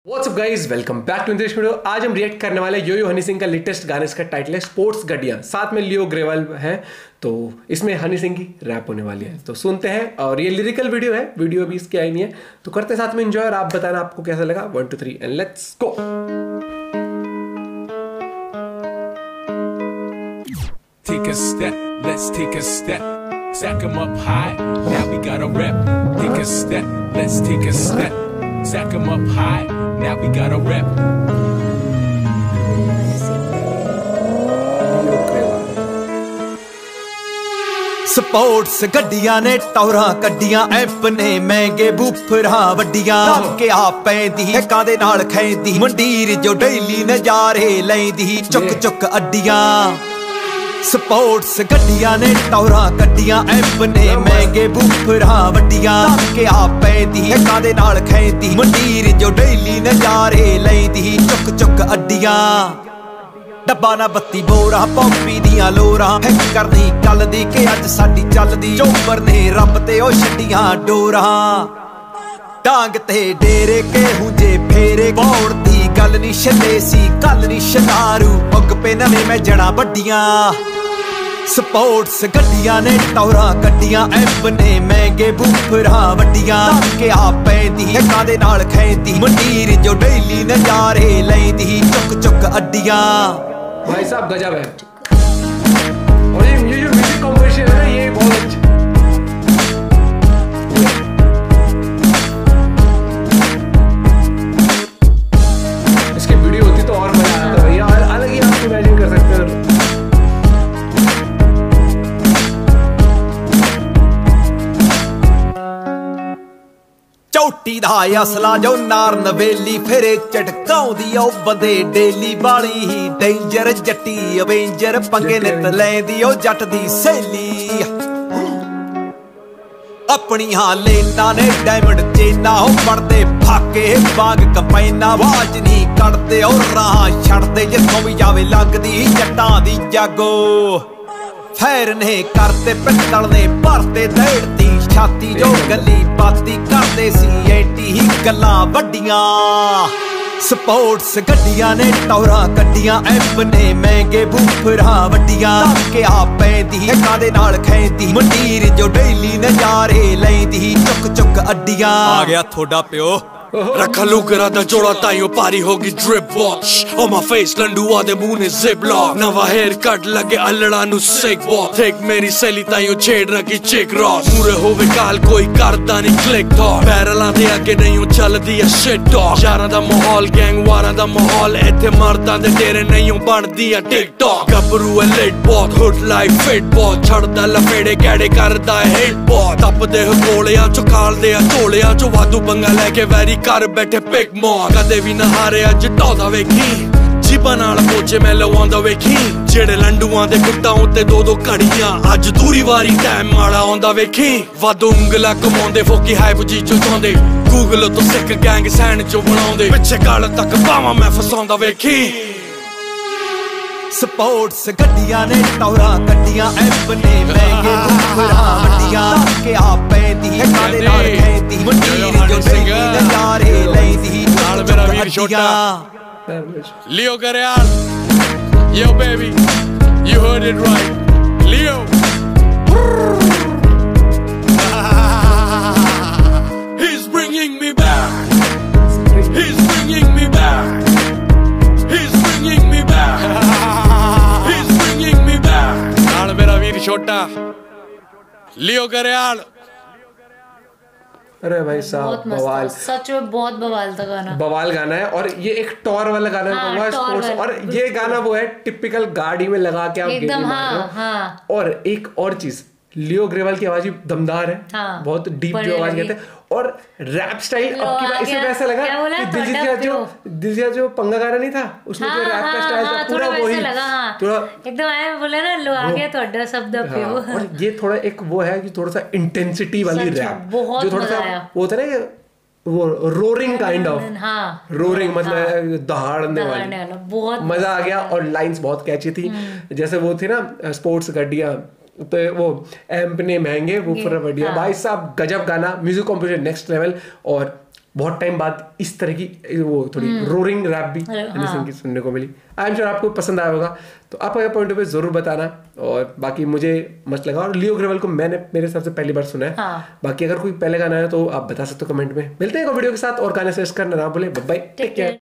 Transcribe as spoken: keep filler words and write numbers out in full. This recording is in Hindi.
What's up guys, welcome back to this video. आज हम रिएक्ट करने वाले यो यो हनी सिंह का लेटेस्ट गाने। इसका टाइटल है स्पोर्ट्स गड्डियां। साथ में लियो ग्रेवाल है, तो इसमें हनी सिंह की रैप होने वाली है, तो सुनते हैं। और ये लिरिकल वीडियो है, वीडियो अभी इसकी आई नहीं है, तो करते साथ में एंजॉय। और आप बताना आपको कैसा लगा। One two three and let's go. Take a step, let's take a step. Stack 'em up high, now we got a rep. Take a step, let's take a step. Stack 'em up high, now we got a rep. Sports गड्डियां ने टौरा कड्डियां ऐप ने महंगे बूफरा वड्डियां के आ पैंदी है कांदे नाल खैंदी मंडीर जो डेली नजारे लैंदी चुक चुक अड्डियां। स्पोर्ट्स गड्डियां ने टौरा कड्डियां ऐप ने महंगे बूफरा वड्डियां के आ पैंदी है कांदे नाल खैंदी मंडीर जो डेली नजारे लैंदी चुक चुक अड्डियां। डब्बा ना बत्ती बोरा पॉपी दियां लोरा है करनी कल दी के अज साडी चलदी चोपर ने रब ते ओ छड्डियां डोरा टांग ते डेरे के हुंजे फेरे बौड़ दी गल नी छले सी कल नी शनारू उग पे नवे मैं जड़ा बड्डियां। स्पोर्ट्स गड्डियां ने टौरा कड्डियां ऐप ने महंगे बूफरा वड्डियां के आ पैंदी है कांदे नाल खैंदी मंडीर जो डेली नजारे लैंदी चुक चुक अड्डियां। भाई साहब गजब है। और ये ये जो म्यूजिक कॉम्पोजिशन है ना, ये बहुत अच्छा। इसकी वीडियो होती तो और मजा आता भैया, अलग ही आप इमेजिन कर सकते हो। चौटी दा असला जो नार नवेली फिरे झटकाउंदी ओ बंदे डेली वाली ही डेंजर जट्टी अवेंजर पंगे नित लैंदी ओ जट दी सहेली अपनी हां लेना ने डायमंड चेना हो पड़दे फाके बाग कंपाइना आवाज नहीं कड़दे और राह छड़दे जिथों भी जावे लगदी जट्टां दी जागो फैर ने करते पित्तल ने भरते देड़ती छाती जो गली बाती करते सी एटी ही गल्लां वड्डियां। स्पोर्ट्स गड्डियां ने टौरा कड्डियां ऐप ने महंगे बूफरा वड्डियां के आ पैंदी है कांदे नाल खैंदी मंडीर जो डेली नजारे लैंदी चुक चुक अड्डियां। आ गया थोड़ा प्यो रखा लुकरा दा जोड़ा ताइयो पारी होगी drip watch on my face लंडुआ दे मुंह ने जिप लॉक नवा हेयर कट लगे अल्लड़ा नु सिक वॉक देख मेरी सैली ताइयो छेड़ रखी चिक रॉस मुरे होवे काल कोई करदा नहीं क्लिक टॉक पैरलां दे अगे नहीं चलदी है शिट टॉक यारां दा माहौल गैंग वारां दा माहौल इत्थे मर्दां दे तेरे नहीं बनदी है टिक टॉक गबरू है लेट बहुत हुड लाइफ फिट बहुत छड़दा लफेड़े कैड़े करदा है हिट बहुत तपदे गोलियां चो खालदे आ झोलियां चो वाधू पंगा लेके वैरी कर बैठे पिक मॉक कदे भी ना हारे अज टौदा वेखी जीबा नाल पोचे मैं लवांदा वेखी जेड़े लंडुआं दे गुट्टां उत्ते दो दो घड़ियां अज दूरी वारी टाइम माड़ा आंदा वेखी वाधो उंगला कमाउंदे फोकी हाइप जी चो चांदे गूगल तो सिक गैंग सैंड चो बनाउंदे पिछे गल तक पावां मैं फसांदा वेखी। स्पोर्ट्स गड्डियां ने टौरा कड्डियां ऐप ने महंगे बूफरा वड्डियां के आ पैंदी है कांदे नाल खैंदी मंडीर जो डेली नजारे लैंदी नाल मेरा वीर छोटा लियो Grewal yo baby you heard it right Leo he's bringing me back he's bringing me back he's bringing me back he's bringing me back नाल मेरा वीर छोटा लियो ग्रेवाल। अरे भाई साहब बवाल, सच में बहुत बवाल था गाना, बवाल गाना है। और ये एक टॉर वाला गाना है स्पोर्ट्स, और ये गाना वो है टिपिकल गाड़ी में लगा के आप एकदम। हाँ, हाँ। और एक और चीज, लियो ग्रेवाल की आवाज भी दमदार है। हाँ, बहुत डीप जो आवाज कहते हैं। और रैप स्टाइल अब की बात इसमें वैसा लगा कि दिलजीत का जो दिलजीत जो पंगा गाना नहीं था उसमें जो रैप का स्टाइल था पूरा वही थोड़ा एकदम आया बोले ना लो आ गया थोड़ा शब्द पे। और ये थोड़ा एक वो है कि थोड़ा सा इंटेंसिटी वाली रैप जो थोड़ा सा वो होता है ना वो रोरिंग काइंड ऑफ रोरिंग मतलब दहाड़ने वाली, बहुत मजा आ गया। और लाइंस बहुत कैची थी, जैसे वो थी ना स्पोर्ट्स गड्डियां तो वो एम्प ने महंगे वो पूरा बढ़िया। भाई साहब गजब गाना, म्यूजिक कॉम्पोजिशन नेक्स्ट लेवल और बहुत टाइम बाद इस तरह की वो थोड़ी रोरिंग रैप भी हनी सिंह की सुनने को मिली। आई एम श्योर आपको पसंद आया होगा, तो आप अगर पॉइंट ऑफ व्यू जरूर बताना। और बाकी मुझे मस्त लगा, और लियो ग्रेवाल को मैंने मेरे हिसाब से पहली बार सुना है। हाँ। बाकी अगर कोई पहले गाना है तो आप बता सकते हो कमेंट में। मिलते हैं एक वीडियो के साथ और गाने सजेस्ट करना ना भूले। Bye bye, take care.